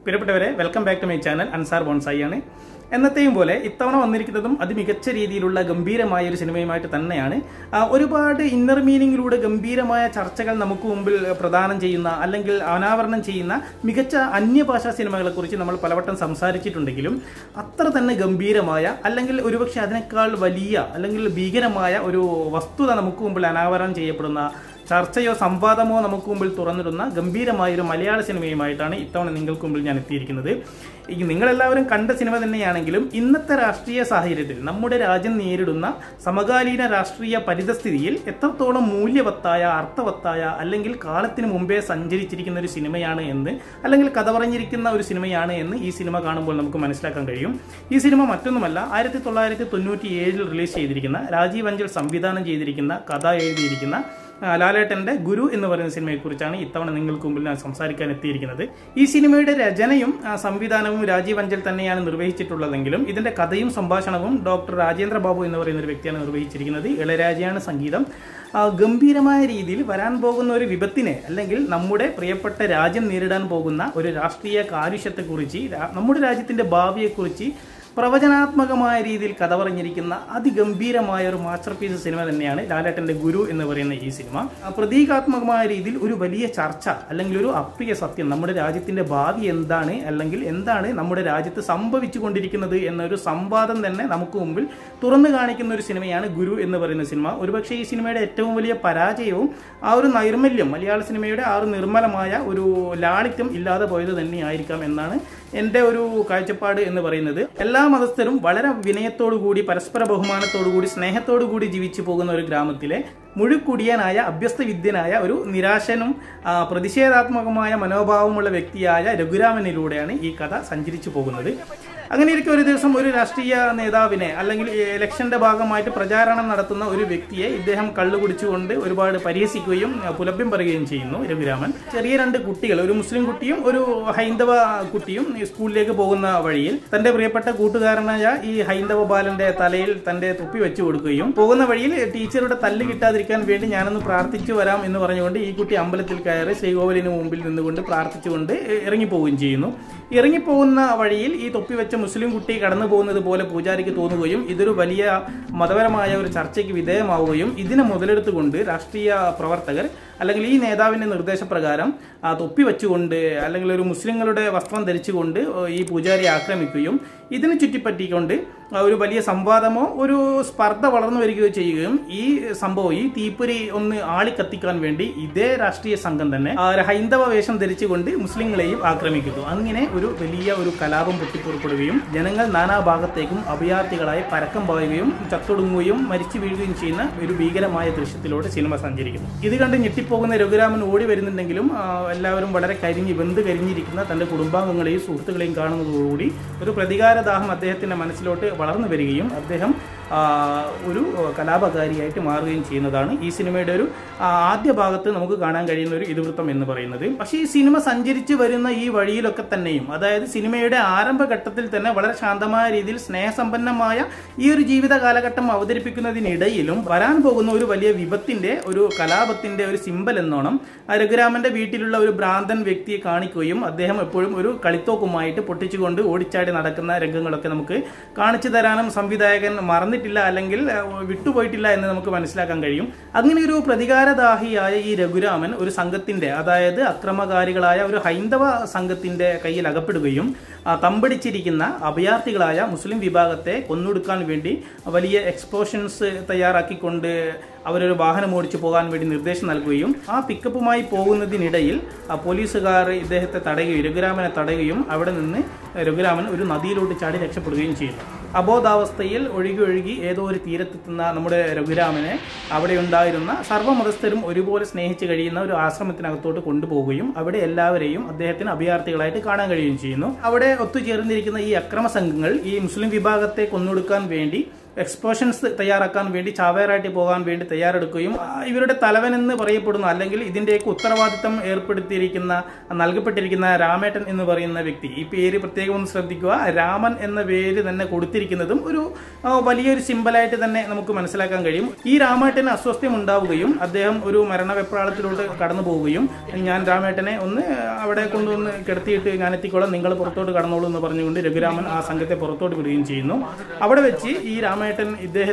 പ്രിയപ്പെട്ടവരെ welcome back to my channel Ansar ബോൺസായിയാണ്. എന്നത്തെയും പോലെ ഇത്തവണ വന്നിരിക്കുന്നതും അതിമികച്ച രീതിയിലുള്ള ഗംഭീരമായ ഒരു സിനിമയുമായിട്ട് തന്നെയാണ്. ഒരുപാട് ഇന്നർ മീനിങ്ങിലൂടെ ഗംഭീരമായ ചർച്ചകൾ നമുക്ക് മുമ്പിൽ പ്രദാനം ചെയ്യുന്ന അല്ലെങ്കിൽ അനാവരണം ചെയ്യുന്ന മികച്ച അന്യഭാഷാ സിനിമകളെക്കുറിച്ച് നമ്മൾ പലവട്ടം സംസാരിച്ചിട്ടുണ്ടെങ്കിലും അത്ര തന്നെ ഗംഭീരമായ അല്ലെങ്കിൽ ഒരുപക്ഷെ അതിനേക്കാൾ വലിയ അല്ലെങ്കിൽ ഭീകരമായ ഒരു വസ്തുത നമുക്ക് മുമ്പിൽ അനാവരണം ചെയ്യപ്പെടുന്ന ചർച്ചയോ സംവാദമോ നമുക്ക് മുമ്പിൽ തുറന്നിടുന്ന ഗംഭീരമായൊരു മലയാള സിനിമയുമായിട്ടാണ് ഇത്തവണ നിങ്ങൾക്ക് മുമ്പിൽ ഞാൻ എത്തിയിരിക്കുന്നത്. നിങ്ങളെല്ലാവരും കണ്ട സിനിമ തന്നെയാണെങ്കിലും ഇന്നത്തെ രാഷ്ട്രീയ സാഹചര്യത്തിൽ നമ്മുടെ രാജ്യം നേരിടുന്ന സമകാലീന രാഷ്ട്രീയ പരിതസ്ഥിതിയിൽ എത്രത്തോളം മൂല്യവത്തായ അർത്ഥവത്തായ അല്ലെങ്കിൽ കാലത്തിന് മുമ്പേ സഞ്ചരിച്ചിരിക്കുന്ന ഒരു സിനിമയാണ് എന്ന് അല്ലെങ്കിൽ കഥ പറഞ്ഞിരിക്കുന്ന ഒരു സിനിമയാണ് എന്ന് ഈ സിനിമ കാണുമ്പോൾ നമുക്ക് മനസ്സിലാക്കാൻ കഴിയും. ഈ സിനിമ മറ്റൊന്നുമല്ല, 1997 റിലീസ് ചെയ്തിരിക്കുന്ന രാജീവ് അഞ്ചൽ സംവിധാനം ചെയ്തിരിക്കുന്ന കഥ എഴുതിയിരിക്കുന്ന ലാലേട്ടന്റെ ഗുരു എന്ന് പറയുന്ന സിനിമയെക്കുറിച്ചാണ് ഇത്തവണ നിങ്ങൾക്ക് മുമ്പിൽ ഞാൻ സംസാരിക്കാൻ എത്തിയിരിക്കുന്നത്. ഈ സിനിമയുടെ രചനയും സംവിധാനവും രാജീവ് അഞ്ചൽ തന്നെയാണ് നിർവഹിച്ചിട്ടുള്ളതെങ്കിലും ഇതിന്റെ കഥയും സംഭാഷണവും ഡോക്ടർ രാജേന്ദ്ര ബാബു എന്ന് പറയുന്ന ഒരു വ്യക്തിയാണ് നിർവഹിച്ചിരിക്കുന്നത്. ഇളയരാജയാണ് സംഗീതം. ഗംഭീരമായ രീതിയിൽ വരാൻ പോകുന്ന ഒരു വിപത്തിനെ അല്ലെങ്കിൽ നമ്മുടെ പ്രിയപ്പെട്ട രാജ്യം നേരിടാൻ പോകുന്ന ഒരു രാഷ്ട്രീയ കാലുഷ്യത്തെക്കുറിച്ച്, നമ്മുടെ രാജ്യത്തിന്റെ ഭാവിയെക്കുറിച്ച് പ്രവചനാത്മകമായ രീതിയിൽ കഥ പറഞ്ഞിരിക്കുന്ന അതിഗംഭീരമായ ഒരു മാസ്റ്റർ പീസ് സിനിമ തന്നെയാണ് ലാലേട്ടന്റെ ഗുരു എന്ന് പറയുന്ന ഈ സിനിമ. പ്രതീകാത്മകമായ രീതിയിൽ ഒരു വലിയ ചർച്ച അല്ലെങ്കിൽ ഒരു അപ്രിയ സത്യം, നമ്മുടെ രാജ്യത്തിന്റെ ഭാവി എന്താണ് അല്ലെങ്കിൽ എന്താണ് നമ്മുടെ രാജ്യത്ത് സംഭവിച്ചു കൊണ്ടിരിക്കുന്നത് എന്നൊരു സംവാദം തന്നെ നമുക്ക് മുമ്പിൽ തുറന്നു കാണിക്കുന്ന ഒരു സിനിമയാണ് ഗുരു എന്ന് പറയുന്ന സിനിമ. ഒരുപക്ഷെ ഈ സിനിമയുടെ ഏറ്റവും വലിയ പരാജയവും ആ ഒരു നൈർമല്യം, മലയാള സിനിമയുടെ ആ ഒരു നിർമ്മലമായ ഒരു ലാളിത്യം ഇല്ലാതെ പോയത് തന്നെയായിരിക്കാം എന്നാണ് എൻ്റെ ഒരു കാഴ്ചപ്പാട് എന്ന് പറയുന്നത്. എല്ലാ മതസ്ഥരും വളരെ വിനയത്തോടുകൂടി പരസ്പര ബഹുമാനത്തോടുകൂടി സ്നേഹത്തോടുകൂടി ജീവിച്ചു പോകുന്ന ഒരു ഗ്രാമത്തിലെ മുഴുക്കുടിയനായ അഭ്യസ്തവിദ്യനായ ഒരു നിരാശനും പ്രതിഷേധാത്മകമായ മനോഭാവമുള്ള വ്യക്തിയായ രഘുരാമനിലൂടെയാണ് ഈ കഥ സഞ്ചരിച്ചു പോകുന്നത്. അങ്ങനെയിരിക്കും ഒരു ദിവസം ഒരു രാഷ്ട്രീയ നേതാവിനെ അല്ലെങ്കിൽ ഇലക്ഷന്റെ ഭാഗമായിട്ട് പ്രചാരണം നടത്തുന്ന ഒരു വ്യക്തിയെ ഇദ്ദേഹം കള്ളു കുടിച്ചുകൊണ്ട് ഒരുപാട് പരിഹസിക്കുകയും പുലഭ്യം പറയുകയും ചെയ്യുന്നു രഘുരാമൻ. ചെറിയ രണ്ട് കുട്ടികൾ, ഒരു മുസ്ലിം കുട്ടിയും ഒരു ഹൈന്ദവ കുട്ടിയും സ്കൂളിലേക്ക് പോകുന്ന വഴിയിൽ തന്റെ പ്രിയപ്പെട്ട കൂട്ടുകാരനായ ഈ ഹൈന്ദവ ബാലന്റെ തലയിൽ തന്റെ തൊപ്പി വെച്ചു കൊടുക്കുകയും പോകുന്ന വഴിയിൽ ടീച്ചറുടെ തല്ല് കിട്ടാതിരിക്കാൻ വേണ്ടി ഞാനൊന്ന് പ്രാർത്ഥിച്ചു വരാം എന്ന് പറഞ്ഞുകൊണ്ട് ഈ കുട്ടി അമ്പലത്തിൽ കയറി ശ്രീകോവിലിന് മുമ്പിൽ നിന്നുകൊണ്ട് പ്രാർത്ഥിച്ചുകൊണ്ട് ഇറങ്ങിപ്പോവുകയും ചെയ്യുന്നു. ഇറങ്ങിപ്പോകുന്ന വഴിയിൽ ഈ തൊപ്പി വെച്ച മുസ്ലിം കുട്ടി കടന്നു പോകുന്നത് പോലെ പൂജാരിക്ക് തോന്നുകയും ഇതൊരു വലിയ മതപരമായ ഒരു ചർച്ചയ്ക്ക് വിധേയമാവുകയും ഇതിനെ മുതലെടുത്തുകൊണ്ട് രാഷ്ട്രീയ പ്രവർത്തകർ അല്ലെങ്കിൽ ഈ നേതാവിന്റെ നിർദ്ദേശപ്രകാരം തൊപ്പി വെച്ചുകൊണ്ട് അല്ലെങ്കിൽ ഒരു മുസ്ലിങ്ങളുടെ വസ്ത്രം ധരിച്ചുകൊണ്ട് ഈ പൂജാരിയെ ആക്രമിക്കുകയും ഇതിനെ ചുറ്റിപ്പറ്റിക്കൊണ്ട് ഒരു വലിയ സംവാദമോ ഒരു സ്പർദ്ധ വളർന്നു വരികയോ ചെയ്യുകയും ഈ സംഭവം, ഈ തീപ്പൊരി ഒന്ന് ആളിക്കത്തിക്കാൻ വേണ്ടി ഇതേ രാഷ്ട്രീയ സംഘം തന്നെ ഹൈന്ദവ വേഷം ധരിച്ചുകൊണ്ട് മുസ്ലിങ്ങളെയും ആക്രമിക്കുന്നു. അങ്ങനെ ഒരു വലിയ ഒരു കലാപം പൊട്ടിപ്പുറപ്പെടുകയും ജനങ്ങൾ നാനാഭാഗത്തേക്കും അഭയാർത്ഥികളായി പരക്കം പായുകയും ചത്തൊടുങ്ങുകയും മരിച്ചു വീഴുകയും ചെയ്യുന്ന ഒരു ഭീകരമായ ദൃശ്യത്തിലൂടെ സിനിമ സഞ്ചരിക്കുന്നു. ഇത് കണ്ട് ഞെട്ടിപ്പോകുന്ന രഘുരാമൻ ഓടി വരുന്നുണ്ടെങ്കിലും എല്ലാവരും വളരെ വെന്ത് കരിഞ്ഞിരിക്കുന്ന തന്റെ കുടുംബാംഗങ്ങളെയും സുഹൃത്തുക്കളെയും കാണുന്നതോടുകൂടി ഒരു പ്രതികാരദാഹം അദ്ദേഹത്തിന്റെ മനസ്സിലോട്ട് വളർന്നു വരികയും അദ്ദേഹം ഒരു കലാപകാരിയായിട്ട് മാറുകയും ചെയ്യുന്നതാണ് ഈ സിനിമയുടെ ഒരു ആദ്യ ഭാഗത്ത് നമുക്ക് കാണാൻ കഴിയുന്ന ഒരു ഇതിവൃത്തം എന്ന് പറയുന്നത്. പക്ഷേ ഈ സിനിമ സഞ്ചരിച്ചു വരുന്ന ഈ വഴിയിലൊക്കെ തന്നെയും, അതായത് സിനിമയുടെ ആരംഭഘട്ടത്തിൽ തന്നെ വളരെ ശാന്തമായ രീതിയിൽ സ്നേഹസമ്പന്നമായ ഈ ഒരു ജീവിത കാലഘട്ടം അവതരിപ്പിക്കുന്നതിനിടയിലും വരാൻ പോകുന്ന ഒരു വലിയ വിപത്തിന്റെ ഒരു കലാപത്തിന്റെ ഒരു സിമ്പൽ എന്നോണം രഘുരാമന്റെ വീട്ടിലുള്ള ഒരു ഭ്രാന്തൻ വ്യക്തിയെ കാണിക്കുകയും അദ്ദേഹം എപ്പോഴും ഒരു കളിത്തോക്കുമായിട്ട് പൊട്ടിച്ചുകൊണ്ട് ഓടിച്ചാടി നടക്കുന്ന രംഗങ്ങളൊക്കെ നമുക്ക് കാണിച്ചു തരാനും സംവിധായകൻ മറന്നിട്ടില്ല അല്ലെങ്കിൽ വിട്ടുപോയിട്ടില്ല എന്ന് നമുക്ക് മനസ്സിലാക്കാൻ കഴിയും. അങ്ങനെ ഒരു പ്രതികാരദാഹിയായ ഈ രഘുരാമൻ ഒരു സംഘത്തിന്റെ, അതായത് അക്രമകാരികളായ ഒരു ഹൈന്ദവ സംഘത്തിന്റെ കയ്യിൽ അകപ്പെടുകയും തമ്പടിച്ചിരിക്കുന്ന അഭയാർത്ഥികളായ മുസ്ലിം വിഭാഗത്തെ കൊന്നൊടുക്കാൻ വേണ്ടി വലിയ എക്സ്പ്ലോഷൻസ് തയ്യാറാക്കിക്കൊണ്ട് അവരൊരു വാഹനം ഓടിച്ചു പോകാൻ വേണ്ടി നിർദ്ദേശം നൽകുകയും ആ പിക്കപ്പുമായി പോകുന്നതിനിടയിൽ പോലീസുകാർ ഇദ്ദേഹത്തെ തടയുകയും രഘുരാമനെ തടയുകയും അവിടെ നിന്ന് രഘുരാമൻ ഒരു നദിയിലോട്ട് ചാടി രക്ഷപ്പെടുകയും ചെയ്യുന്നു. അബോധാവസ്ഥയിൽ ഒഴുകി ഏതോ ഒരു തീരത്തെത്തുന്ന നമ്മുടെ രഘുരാമനെ അവിടെ ഉണ്ടായിരുന്ന സർവ്വമതസ്ഥരും ഒരുപോലെ സ്നേഹിച്ച് കഴിയുന്ന ഒരു ആശ്രമത്തിനകത്തോട്ട് കൊണ്ടുപോവുകയും അവിടെ എല്ലാവരെയും അദ്ദേഹത്തിന് അഭയാർത്ഥികളായിട്ട് കാണാൻ കഴിയുകയും ചെയ്യുന്നു. അവിടെ ഒത്തുചേർന്നിരിക്കുന്ന ഈ അക്രമ സംഘങ്ങൾ ഈ മുസ്ലിം വിഭാഗത്തെ കൊന്നൊടുക്കാൻ വേണ്ടി എക്സ്പോഷൻസ് തയ്യാറാക്കാൻ വേണ്ടി ചാവേറായിട്ട് പോകാൻ വേണ്ടി തയ്യാറെടുക്കുകയും ഇവരുടെ തലവൻ എന്ന് പറയപ്പെടുന്ന അല്ലെങ്കിൽ ഇതിന്റെയൊക്കെ ഉത്തരവാദിത്തം നൽകപ്പെട്ടിരിക്കുന്ന രാമേട്ടൻ എന്ന് പറയുന്ന വ്യക്തി, ഈ പേര് പ്രത്യേകം ഒന്ന് ശ്രദ്ധിക്കുക. രാമൻ എന്ന പേര് തന്നെ കൊടുത്തിരിക്കുന്നതും ഒരു വലിയൊരു സിമ്പലായിട്ട് തന്നെ നമുക്ക് മനസ്സിലാക്കാൻ കഴിയും. ഈ രാമേട്ടന് അസ്വസ്ഥം ഉണ്ടാവുകയും അദ്ദേഹം ഒരു മരണവെപ്രാളത്തിലൂടെ കടന്നു പോവുകയും ഞാൻ രാമേട്ടനെ ഒന്ന് അവിടെ കൊണ്ടുവന്ന് കിടത്തിയിട്ട് ഞാൻ എത്തിക്കോളാം, നിങ്ങൾ പുറത്തോട്ട് കടന്നോളൂ എന്ന് പറഞ്ഞുകൊണ്ട് രഘുരാമൻ ആ സംഘത്തെ പുറത്തോട്ട് വിടുകയും ചെയ്യുന്നു. അവിടെ വെച്ച് ഈ രാമേട്ടൻ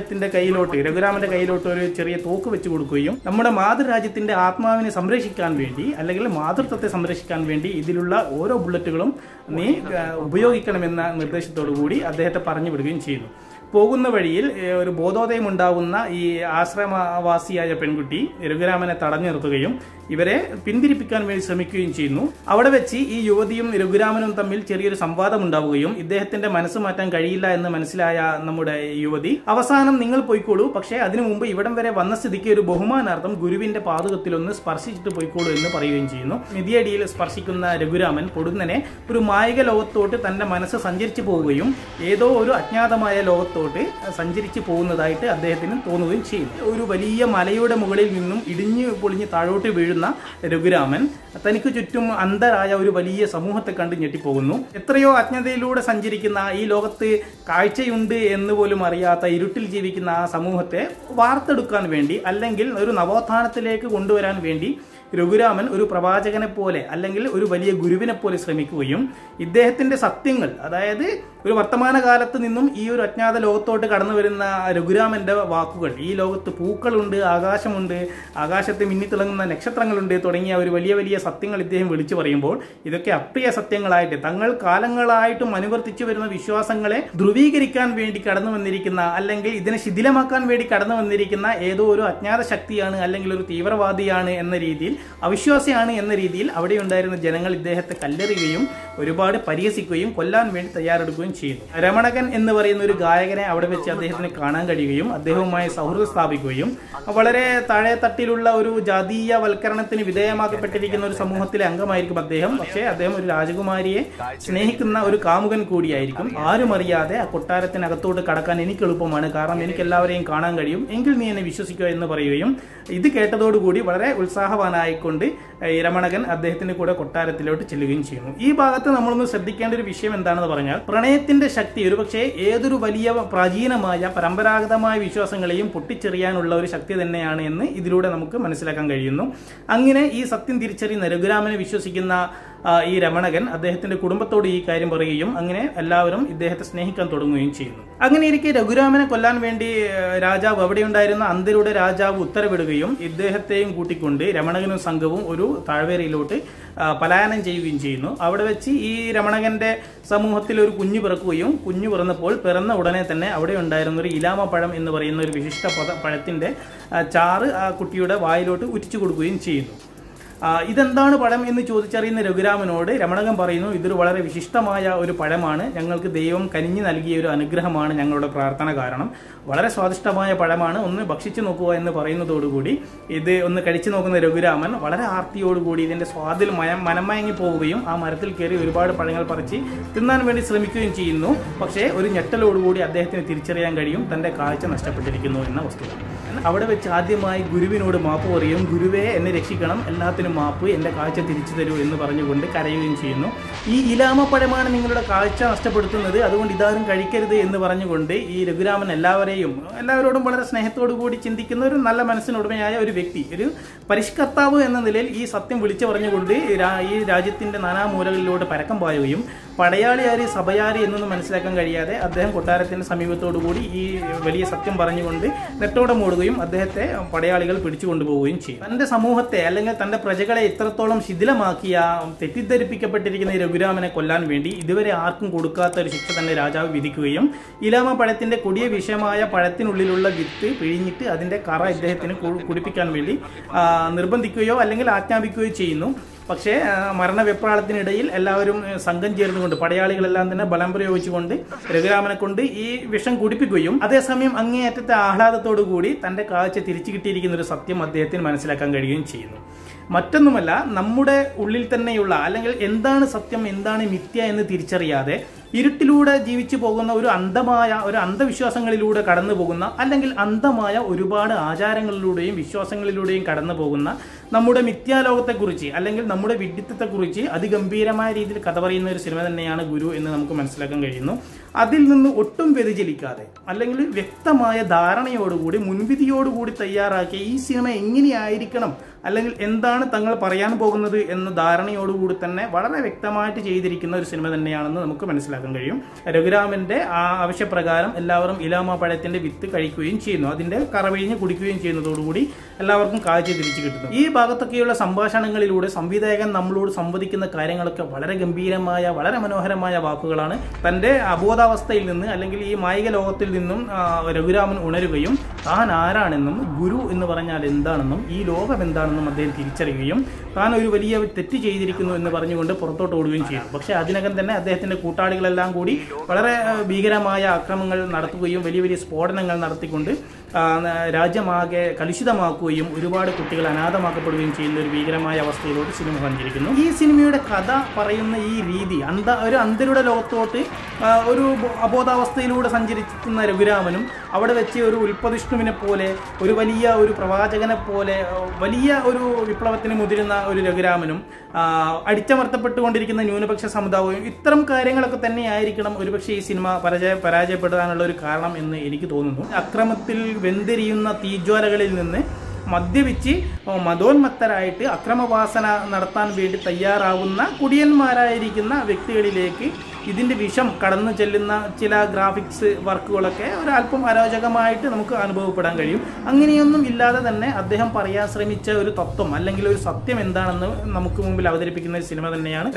രഘുരാമന്റെ കയ്യിലോട്ട് ഒരു ചെറിയ തോക്ക് വെച്ച് കൊടുക്കുകയും നമ്മുടെ മാതൃരാജ്യത്തിന്റെ ആത്മാവിനെ സംരക്ഷിക്കാൻ വേണ്ടി അല്ലെങ്കിൽ മാതൃത്വത്തെ സംരക്ഷിക്കാൻ വേണ്ടി ഇതിലുള്ള ഓരോ ബുള്ളറ്റുകളും നീ ഉപയോഗിക്കണമെന്ന നിർദ്ദേശത്തോടു കൂടി അദ്ദേഹത്തെ പറഞ്ഞു വിടുകയും ചെയ്യുന്നു. പോകുന്ന വഴിയിൽ ഒരു ബോധോദയം ഉണ്ടാകുന്ന ഈ ആശ്രമവാസിയായ പെൺകുട്ടി രഘുരാമനെ തടഞ്ഞു നിർത്തുകയും ഇവരെ പിന്തിരിപ്പിക്കാൻ വേണ്ടി ശ്രമിക്കുകയും ചെയ്യുന്നു. അവിടെ വെച്ച് ഈ യുവതിയും രഘുരാമനും തമ്മിൽ ചെറിയൊരു സംവാദം ഉണ്ടാവുകയും ഇദ്ദേഹത്തിന്റെ മനസ്സ് മാറ്റാൻ കഴിയില്ല എന്ന് മനസ്സിലായ നമ്മുടെ യുവതി അവസാനം നിങ്ങൾ പോയിക്കോളൂ, പക്ഷേ അതിനു മുമ്പ് ഇവിടം വരെ വന്ന സ്ഥിതിക്ക് ഒരു ബഹുമാനാർത്ഥം ഗുരുവിന്റെ പാദകത്തിലൊന്ന് സ്പർശിച്ചിട്ട് പോയിക്കോളൂ എന്ന് പറയുകയും ചെയ്യുന്നു. മിതിയടിയിൽ സ്പർശിക്കുന്ന രഘുരാമൻ പൊടുന്നനെ ഒരു മായിക ലോകത്തോട്ട് തന്റെ മനസ്സ് സഞ്ചരിച്ചു പോവുകയും ഏതോ ഒരു അജ്ഞാതമായ ലോകത്തോട്ട് സഞ്ചരിച്ചു പോകുന്നതായിട്ട് അദ്ദേഹത്തിന് തോന്നുകയും ചെയ്യും. ഒരു വലിയ മലയുടെ മുകളിൽ നിന്നും ഇടിഞ്ഞു പൊളിഞ്ഞ് താഴോട്ട് വീഴുന്ന രഘുരാമൻ തനിക്ക് ചുറ്റും അന്ധരായ ഒരു വലിയ സമൂഹത്തെ കണ്ട് ഞെട്ടിപ്പോകുന്നു. എത്രയോ അജ്ഞതയിലൂടെ സഞ്ചരിക്കുന്ന ഈ ലോകത്ത് കാഴ്ചയുണ്ട് എന്ന് പോലും അറിയാത്ത ഇരുട്ടിൽ ജീവിക്കുന്ന ആ സമൂഹത്തെ വാർത്തെടുക്കാൻ വേണ്ടി അല്ലെങ്കിൽ ഒരു നവോത്ഥാനത്തിലേക്ക് കൊണ്ടുവരാൻ വേണ്ടി രഘുരാമൻ ഒരു പ്രവാചകനെ പോലെ അല്ലെങ്കിൽ ഒരു വലിയ ഗുരുവിനെ പോലെ ശ്രമിക്കുകയും ഇദ്ദേഹത്തിന്റെ സത്യങ്ങൾ, അതായത് ഒരു വർത്തമാനകാലത്ത് നിന്നും ഈ ഒരു അജ്ഞാത ലോകത്തോട്ട് കടന്നു വരുന്ന രഘുരാമന്റെ വാക്കുകൾ, ഈ ലോകത്ത് പൂക്കളുണ്ട്, ആകാശമുണ്ട്, ആകാശത്ത് മിന്നിത്തിളങ്ങുന്ന നക്ഷത്രങ്ങളുണ്ട് തുടങ്ങിയ ഒരു വലിയ വലിയ സത്യങ്ങൾ ഇദ്ദേഹം വിളിച്ചു പറയുമ്പോൾ ഇതൊക്കെ അപ്രിയ സത്യങ്ങളായിട്ട് തങ്ങൾ കാലങ്ങളായിട്ടും അനുവർത്തിച്ചു വരുന്ന വിശ്വാസങ്ങളെ ധ്രുവീകരിക്കാൻ വേണ്ടി കടന്നു വന്നിരിക്കുന്ന അല്ലെങ്കിൽ ഇതിനെ ശിഥിലമാക്കാൻ വേണ്ടി കടന്നു വന്നിരിക്കുന്ന ഏതോ ഒരു അജ്ഞാത ശക്തിയാണ് അല്ലെങ്കിൽ ഒരു തീവ്രവാദിയാണ് എന്ന രീതിയിൽ, അവിശ്വാസിയാണ് എന്ന രീതിയിൽ അവിടെ ഉണ്ടായിരുന്ന ജനങ്ങൾ ഇദ്ദേഹത്തെ കല്ലെറിയുകയും ഒരുപാട് പരിഹസിക്കുകയും കൊല്ലാൻ വേണ്ടി തയ്യാറെടുക്കുകയും ചെയ്യുന്നു. രമണകൻ എന്ന് പറയുന്ന ഒരു ഗായകനെ അവിടെ വെച്ച് അദ്ദേഹത്തിന് കാണാൻ കഴിയുകയും അദ്ദേഹവുമായി സൗഹൃദം സ്ഥാപിക്കുകയും വളരെ താഴെ തട്ടിലുള്ള ഒരു ജാതീയ വൽക്കരണത്തിന് വിധേയമാക്കപ്പെട്ടിരിക്കുന്ന ഒരു സമൂഹത്തിലെ അംഗമായിരിക്കും അദ്ദേഹം. പക്ഷേ അദ്ദേഹം ഒരു രാജകുമാരിയെ സ്നേഹിക്കുന്ന ഒരു കാമുകൻ കൂടിയായിരിക്കും. ആരും അറിയാതെ ആ കൊട്ടാരത്തിനകത്തോട്ട് കടക്കാൻ എനിക്ക് എളുപ്പമാണ്, കാരണം എനിക്ക് എല്ലാവരെയും കാണാൻ കഴിയും, എങ്കിൽ നീ എന്നെ വിശ്വസിക്കുക എന്ന് പറയുകയും ഇത് കേട്ടതോടുകൂടി വളരെ ഉത്സാഹവാനായിക്കൊണ്ട് രമണകൻ അദ്ദേഹത്തിന്റെ കൂടെ കൊട്ടാരത്തിലോട്ട് ചെല്ലുകയും ചെയ്യുന്നു. ഈ ഭാഗത്ത് നമ്മളൊന്ന് ശ്രദ്ധിക്കേണ്ട ഒരു വിഷയം എന്താണെന്ന് പറഞ്ഞാൽ പ്രണയത്തിന്റെ ശക്തി ഒരുപക്ഷെ ഏതൊരു വലിയ പ്രാചീനമായ പരമ്പരാഗതമായ വിശ്വാസങ്ങളെയും പൊട്ടിച്ചെറിയാനുള്ള ഒരു ശക്തി തന്നെയാണ് എന്ന് ഇതിലൂടെ നമുക്ക് മനസ്സിലാക്കാൻ കഴിയുന്നു. അങ്ങനെ ഈ സത്യം തിരിച്ചറിയുന്ന രഘുരാമനെ വിശ്വസിക്കുന്ന ഈ രമണകൻ അദ്ദേഹത്തിന്റെ കുടുംബത്തോട് ഈ കാര്യം പറയുകയും അങ്ങനെ എല്ലാവരും ഇദ്ദേഹത്തെ സ്നേഹിക്കാൻ തുടങ്ങുകയും ചെയ്യുന്നു. അങ്ങനെ ഇരിക്കെ രഘുരാമനെ കൊല്ലാൻ വേണ്ടി രാജാവ് അവിടെയുണ്ടായിരുന്ന അന്ധരുടെ രാജാവ് ഉത്തരവിടുകയും ഇദ്ദേഹത്തെയും കൂട്ടിക്കൊണ്ട് രമണകനും സംഘവും ഒരു താഴ്വരയിലോട്ട് പലായനം ചെയ്യുകയും ചെയ്യുന്നു. അവിടെ വെച്ച് ഈ രമണകന്റെ സമൂഹത്തിൽ ഒരു കുഞ്ഞു പിറക്കുകയും കുഞ്ഞു പിറന്നപ്പോൾ പിറന്ന ഉടനെ തന്നെ അവിടെ ഉണ്ടായിരുന്ന ഒരു ഇലാമ പഴം എന്ന് പറയുന്ന ഒരു വിശിഷ്ട പഴത്തിന്റെ ചാറ് ആ കുട്ടിയുടെ വായിലോട്ട് ഉറ്റിച്ചു കൊടുക്കുകയും ചെയ്യുന്നു. ഇതെന്താണ് പഴം എന്ന് ചോദിച്ചറിയുന്ന രഘുരാമനോട് രമണകൻ പറയുന്നു, ഇതൊരു വളരെ വിശിഷ്ടമായ ഒരു പഴമാണ്, ഞങ്ങൾക്ക് ദൈവം കനിഞ്ഞു നൽകിയ ഒരു അനുഗ്രഹമാണ് ഞങ്ങളുടെ പ്രാർത്ഥന കാരണം, വളരെ സ്വാദിഷ്ടമായ പഴമാണ്, ഒന്ന് ഭക്ഷിച്ചു നോക്കുക എന്ന് പറയുന്നതോടുകൂടി ഇത് ഒന്ന് കഴിച്ചു നോക്കുന്ന രഘുരാമൻ വളരെ ആർത്തിയോടുകൂടി ഇതിന്റെ സ്വാദിൽ മനമയങ്ങി പോവുകയും ആ മരത്തിൽ കയറി ഒരുപാട് പഴങ്ങൾ പറിച്ച് തിന്നാൻ വേണ്ടി ശ്രമിക്കുകയും ചെയ്യുന്നു. പക്ഷേ ഒരു ഞെട്ടലോടുകൂടി അദ്ദേഹത്തിന് തിരിച്ചറിയാൻ കഴിയും തന്റെ കാഴ്ച നഷ്ടപ്പെട്ടിരിക്കുന്നു എന്ന വസ്തുത. അവിടെ വെച്ച് ആദ്യമായി ഗുരുവിനോട് മാപ്പ് പറയും, ഗുരുവേ എന്നെ രക്ഷിക്കണം, എല്ലാത്തിനും മാപ്പ്, എന്റെ കാഴ്ച തിരിച്ചു തരൂ എന്ന് പറഞ്ഞുകൊണ്ട് കരയുകയും ചെയ്യുന്നു. ഈ ഇലാമപ്പഴമാണ് നിങ്ങളുടെ കാഴ്ച നഷ്ടപ്പെടുത്തുന്നത്, അതുകൊണ്ട് ഇതാരും കഴിക്കരുത് എന്ന് പറഞ്ഞുകൊണ്ട് ഈ രഘുരാമൻ എല്ലാവരോടും വളരെ സ്നേഹത്തോടു കൂടി ചിന്തിക്കുന്ന ഒരു നല്ല മനസ്സിനുടമയായ ഒരു വ്യക്തി, ഒരു പരിഷ്കർത്താവ് എന്ന നിലയിൽ ഈ സത്യം വിളിച്ചു പറഞ്ഞുകൊണ്ട് ഈ രാജ്യത്തിന്റെ നാനാമൂലകളിലൂടെ പരക്കം പായുകയും പടയാളിയാരി സഭയാരി എന്നൊന്നും മനസ്സിലാക്കാൻ കഴിയാതെ അദ്ദേഹം കൊട്ടാരത്തിന്റെ സമീപത്തോടുകൂടി ഈ വലിയ സത്യം പറഞ്ഞുകൊണ്ട് നെട്ടോടെ മൂടുകയും അദ്ദേഹത്തെ പടയാളികൾ പിടിച്ചുകൊണ്ടുപോവുകയും ചെയ്യും. തന്റെ സമൂഹത്തെ അല്ലെങ്കിൽ തന്റെ പ്രജകളെ ഇത്രത്തോളം ശിഥിലമാക്കിയ തെറ്റിദ്ധരിപ്പിക്കപ്പെട്ടിരിക്കുന്ന ഈ രഘുരാമനെ കൊല്ലാൻ വേണ്ടി ഇതുവരെ ആർക്കും കൊടുക്കാത്ത ഒരു ശിക്ഷ തന്നെ രാജാവ് വിധിക്കുകയും ഇലാമ പഴത്തിന്റെ കൊടിയ വിഷയമായ പഴത്തിനുള്ളിലുള്ള വിത്ത് പിഴിഞ്ഞിട്ട് അതിന്റെ കറ ഇദ്ദേഹത്തിന് കുടിപ്പിക്കാൻ വേണ്ടി നിർബന്ധിക്കുകയോ അല്ലെങ്കിൽ ആജ്ഞാപിക്കുകയോ ചെയ്യുന്നു. പക്ഷേ മരണവെപ്രാളത്തിനിടയിൽ എല്ലാവരും സംഘം ചേർന്നുകൊണ്ട് പടയാളികളെല്ലാം തന്നെ ബലം പ്രയോഗിച്ചുകൊണ്ട് രഘുരാമനെ കൊണ്ട് ഈ വിഷം കുടിപ്പിക്കുകയും അതേസമയം അങ്ങേയറ്റത്തെ ആഹ്ലാദത്തോടു കൂടി തന്റെ കാഴ്ച തിരിച്ചു കിട്ടിയിരിക്കുന്ന ഒരു സത്യം അദ്ദേഹത്തിന് മനസ്സിലാക്കാൻ കഴിയുകയും ചെയ്യുന്നു. മറ്റൊന്നുമല്ല, നമ്മുടെ ഉള്ളിൽ തന്നെയുള്ള അല്ലെങ്കിൽ എന്താണ് സത്യം എന്താണ് മിഥ്യ എന്ന് തിരിച്ചറിയാതെ ഇരുട്ടിലൂടെ ജീവിച്ചു പോകുന്ന ഒരു അന്ധവിശ്വാസങ്ങളിലൂടെ കടന്നു പോകുന്ന, അല്ലെങ്കിൽ അന്ധമായ ഒരുപാട് ആചാരങ്ങളിലൂടെയും വിശ്വാസങ്ങളിലൂടെയും കടന്നു പോകുന്ന നമ്മുടെ മിഥ്യാലോകത്തെക്കുറിച്ച് അല്ലെങ്കിൽ നമ്മുടെ വിഡ്ഢിത്തത്തെക്കുറിച്ച് അതിഗംഭീരമായ രീതിയിൽ കഥ പറയുന്ന ഒരു സിനിമ തന്നെയാണ് ഗുരു എന്ന് നമുക്ക് മനസ്സിലാക്കാൻ കഴിയുന്നു. അതിൽ നിന്ന് ഒട്ടും വ്യതിചലിക്കാതെ അല്ലെങ്കിൽ വ്യക്തമായ ധാരണയോടുകൂടി മുൻവിധിയോടുകൂടി തയ്യാറാക്കിയ ഈ സിനിമ എങ്ങനെയായിരിക്കണം അല്ലെങ്കിൽ എന്താണ് തങ്ങൾ പറയാൻ പോകുന്നത് എന്ന ധാരണയോടുകൂടി തന്നെ വളരെ വ്യക്തമായിട്ട് ചെയ്തിരിക്കുന്ന ഒരു സിനിമ തന്നെയാണെന്ന് നമുക്ക് മനസ്സിലാക്കാൻ കഴിയും. രഘുരാമന്റെ ആവശ്യപ്രകാരം എല്ലാവരും ഇലാമ പഴത്തിന്റെ വിത്ത് കഴിക്കുകയും ചെയ്യുന്നു. അതിന്റെ കറവിഴിഞ്ഞ് കുടിക്കുകയും ചെയ്യുന്നതോടുകൂടി എല്ലാവർക്കും കാഴ്ച തിരിച്ചു കിട്ടുന്നു. ഈ ഭാഗത്തൊക്കെയുള്ള സംഭാഷണങ്ങളിലൂടെ സംവിധായകൻ നമ്മളോട് സംവദിക്കുന്ന കാര്യങ്ങളൊക്കെ വളരെ ഗംഭീരമായ, വളരെ മനോഹരമായ വാക്കുകളാണ്. തന്റെ അബോധാവസ്ഥയിൽ നിന്ന് അല്ലെങ്കിൽ ഈ മായിക ലോകത്തിൽ നിന്നും രഘുരാമൻ ഉണരുകയും താൻ ആരാണെന്നും ഗുരു എന്ന് പറഞ്ഞാൽ എന്താണെന്നും ഈ ലോകം എന്താണെന്നും അദ്ദേഹം തിരിച്ചറിയുകയും താൻ ഒരു വലിയ തെറ്റ് ചെയ്തിരിക്കുന്നു എന്ന് പറഞ്ഞുകൊണ്ട് പുറത്തോട്ട് ഓടുകയും ചെയ്തു. പക്ഷേ അതിനകം തന്നെ അദ്ദേഹത്തിന്റെ കൂട്ടാളികളെല്ലാം കൂടി വളരെ ഭീകരമായ ആക്രമണങ്ങൾ നടത്തുകയും വലിയ വലിയ സ്ഫോടനങ്ങൾ നടത്തിക്കൊണ്ട് രാജ്യമാകെ കലുഷിതമാക്കുകയും ഒരുപാട് കുട്ടികൾ അനാഥമാക്കപ്പെടുകയും ചെയ്യുന്ന ഒരു ഭീകരമായ അവസ്ഥയിലോട്ട് സിനിമ സഞ്ചരിക്കുന്നു. ഈ സിനിമയുടെ കഥ പറയുന്ന ഈ രീതി ഒരു അന്ധരുടെ ലോകത്തോട്ട് ഒരു അബോധാവസ്ഥയിലൂടെ സഞ്ചരിക്കുന്ന രഘുരാമനും അവിടെ വെച്ച് ഒരു ഉൽപ്പതിഷ്ണുവിനെ പോലെ, ഒരു വലിയ ഒരു പ്രവാചകനെ പോലെ, വലിയ ഒരു വിപ്ലവത്തിന് മുതിരുന്ന ഒരു രഘുരാമനും അടിച്ചമർത്തപ്പെട്ടുകൊണ്ടിരിക്കുന്ന ന്യൂനപക്ഷ സമുദായവും ഇത്തരം കാര്യങ്ങളൊക്കെ തന്നെയായിരിക്കണം ഒരുപക്ഷെ ഈ സിനിമ പരാജയപ്പെടാനുള്ള ഒരു കാരണം എന്ന് എനിക്ക് തോന്നുന്നു. അക്രമത്തിൽ വെന്തെരിയുന്ന തീജ്വാലകളിൽ നിന്ന് മദ്യപിച്ച് മതോന്മത്തരായിട്ട് അക്രമവാസന നടത്താൻ വേണ്ടി തയ്യാറാവുന്ന കുടിയന്മാരായിരിക്കുന്ന വ്യക്തികളിലേക്ക് ഇതിൻ്റെ വിഷം കടന്നു ചെല്ലുന്ന ചില ഗ്രാഫിക്സ് വർക്കുകളൊക്കെ ഒരല്പം അരോചകമായിട്ട് നമുക്ക് അനുഭവപ്പെടാൻ കഴിയും. അങ്ങനെയൊന്നും ഇല്ലാതെ തന്നെ അദ്ദേഹം പറയാൻ ശ്രമിച്ച ഒരു തത്വം അല്ലെങ്കിൽ ഒരു സത്യം എന്താണെന്ന് നമുക്ക് മുമ്പിൽ അവതരിപ്പിക്കുന്ന ഒരു സിനിമ തന്നെയാണ്.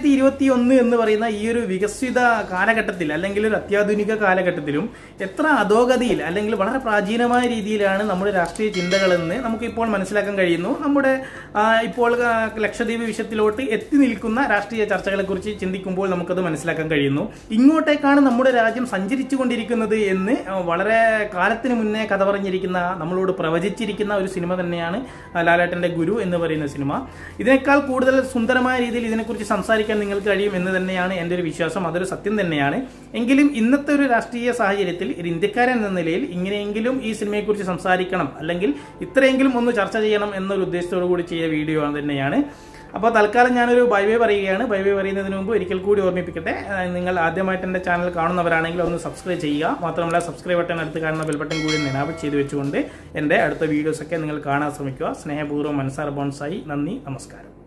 2021 എന്ന് പറയുന്ന ഈ ഒരു വികസിത കാലഘട്ടത്തിൽ അല്ലെങ്കിൽ ഒരു അത്യാധുനിക കാലഘട്ടത്തിലും എത്ര അധോഗതിയിൽ അല്ലെങ്കിൽ വളരെ പ്രാചീനമായ രീതിയിലാണ് നമ്മുടെ രാഷ്ട്രീയ ചിന്തകളെന്ന് നമുക്കിപ്പോൾ മനസ്സിലാക്കാൻ കഴിയുന്നു. നമ്മുടെ ഇപ്പോൾ ലക്ഷദ്വീപ് വിഷയത്തിലോട്ട് എത്തി നിൽക്കുന്ന രാഷ്ട്രീയ ചർച്ചകളെക്കുറിച്ച് ചിന്തിക്കുമ്പോൾ നമുക്കത് മനസ്സിലാക്കാൻ കഴിയുന്നു. ഇങ്ങോട്ടേക്കാണ് നമ്മുടെ രാജ്യം സഞ്ചരിച്ചു കൊണ്ടിരിക്കുന്നത് എന്ന് വളരെ കാലത്തിന് മുന്നേ കഥ പറഞ്ഞിരിക്കുന്ന, നമ്മളോട് പ്രവചിച്ചിരിക്കുന്ന ഒരു സിനിമ തന്നെയാണ് ലാലേട്ടന്റെ ഗുരു എന്ന് പറയുന്ന സിനിമ. ഇതിനേക്കാൾ കൂടുതൽ സുന്ദരമായ രീതിയിൽ ഇതിനെക്കുറിച്ച് സംസാരിക്കാൻ നിങ്ങൾക്ക് കഴിയും എന്ന് തന്നെയാണ് എൻ്റെ ഒരു വിശ്വാസം. അതൊരു സത്യം തന്നെയാണ്. എങ്കിലും ഇന്നത്തെ ഒരു രാഷ്ട്രീയ സാഹചര്യത്തിൽ ഒരു ഇന്ത്യക്കാരൻ എന്ന നിലയിൽ ഇങ്ങനെയെങ്കിലും ഈ സിനിമയെക്കുറിച്ച് സംസാരിക്കണം, അല്ലെങ്കിൽ ഇത്രയെങ്കിലും ഒന്ന് ചർച്ച ചെയ്യണം എന്നൊരു ഉദ്ദേശത്തോടു കൂടി ചെയ്ത വീഡിയോ തന്നെയാണ്. അപ്പോൾ തൽക്കാലം ഞാനൊരു ബൈ പറയുകയാണ്. ബൈ പറയുന്നതിന് മുമ്പ് ഒരിക്കൽ കൂടി ഓർമ്മിപ്പിക്കട്ടെ, നിങ്ങൾ ആദ്യമായിട്ട് എൻ്റെ ചാനൽ കാണുന്നവരാണെങ്കിൽ ഒന്ന് സബ്സ്ക്രൈബ് ചെയ്യുക. മാത്രമല്ല സബ്സ്ക്രൈബ് ബട്ടൺ അടുത്ത് കാണുന്ന ബെൽ ബട്ടൺ കൂടി എനാബിൾ ചെയ്ത് വെച്ചുകൊണ്ട് എൻ്റെ അടുത്ത വീഡിയോസൊക്കെ നിങ്ങൾ കാണാൻ ശ്രമിക്കുക. സ്നേഹപൂർവ്വം നസ്സാർ ബോൺസായി. നന്ദി, നമസ്കാരം.